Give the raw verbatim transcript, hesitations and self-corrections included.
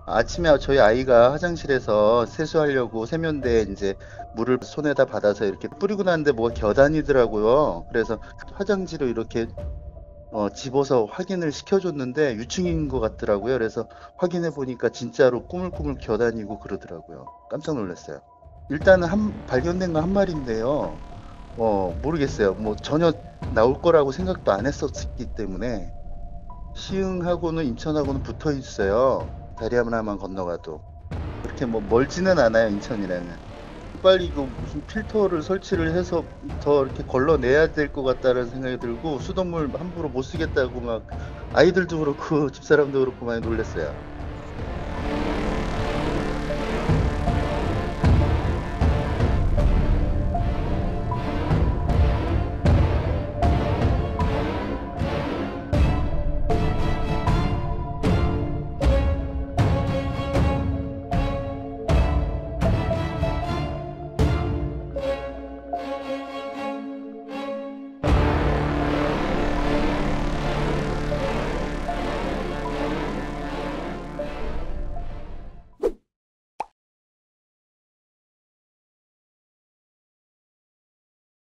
아침에 저희 아이가 화장실에서 세수하려고 세면대에 이제 물을 손에다 받아서 이렇게 뿌리고 나는데 뭐가 겨다니더라고요. 그래서 화장지로 이렇게 어, 집어서 확인을 시켜줬는데 유충인 것 같더라고요. 그래서 확인해 보니까 진짜로 꾸물꾸물 겨다니고 그러더라고요. 깜짝 놀랐어요. 일단은 한, 발견된 건 한 마리인데요. 어, 모르겠어요. 뭐 전혀 나올 거라고 생각도 안 했었기 때문에 시흥하고는 인천하고는 붙어 있어요. 다리 하나만 건너가도. 그렇게 뭐 멀지는 않아요, 인천이랑은. 빨리 이거 무슨 필터를 설치를 해서 더 이렇게 걸러내야 될 것 같다는 생각이 들고 수돗물 함부로 못 쓰겠다고 막 아이들도 그렇고 집사람도 그렇고 많이 놀랐어요.